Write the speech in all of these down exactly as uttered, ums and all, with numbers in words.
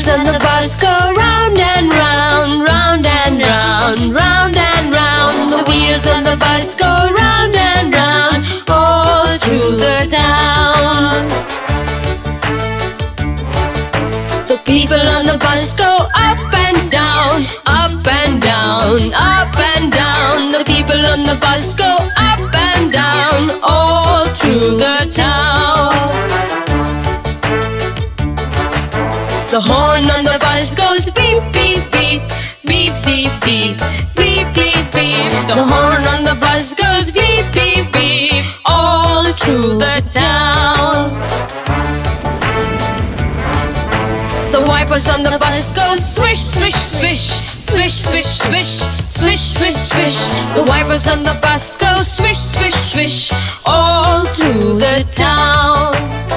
on the bus go round and round, round and round, round and round. The wheels on the bus go round and round, all through the town. The people on the bus go up and down, up and down, up and down. The people on the bus go up and down, all through the town. The horn on the bus goes beep, beep, beep, beep, beep, beep, beep, beep, beep. The horn on the bus goes beep, beep, beep, all through the town. The wipers on the bus go swish, swish, swish, swish, swish, swish, swish, swish, swish. The wipers on the bus go swish, swish, swish, all through the town.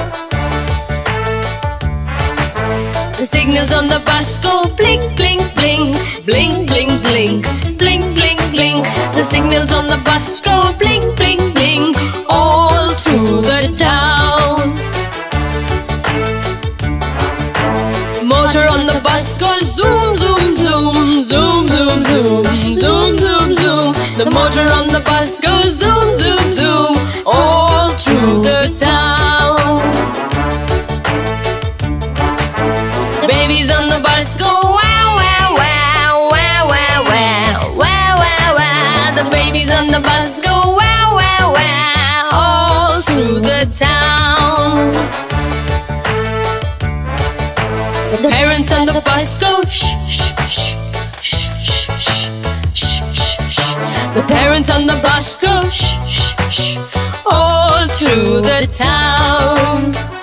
The signals on the bus go blink, blink, blink, blink, blink, blink, blink, blink, blink. The signals on the bus go blink, blink, blink, all through the town. Motor on the bus goes zoom, zoom, zoom, zoom, zoom, zoom, zoom, zoom, zoom. The motor on the bus goes zoom, zoom, zoom, all through the town. The babies on the bus go wow, wow, wow, wow, wow, wow, wow, wow, wow. The babies on the bus go wow, wow, wow, all through the town. The parents on the bus go shh, shh, shh, shh, shh, shh, shh, shh. The parents on the bus go shh, shh, shh, all through the town.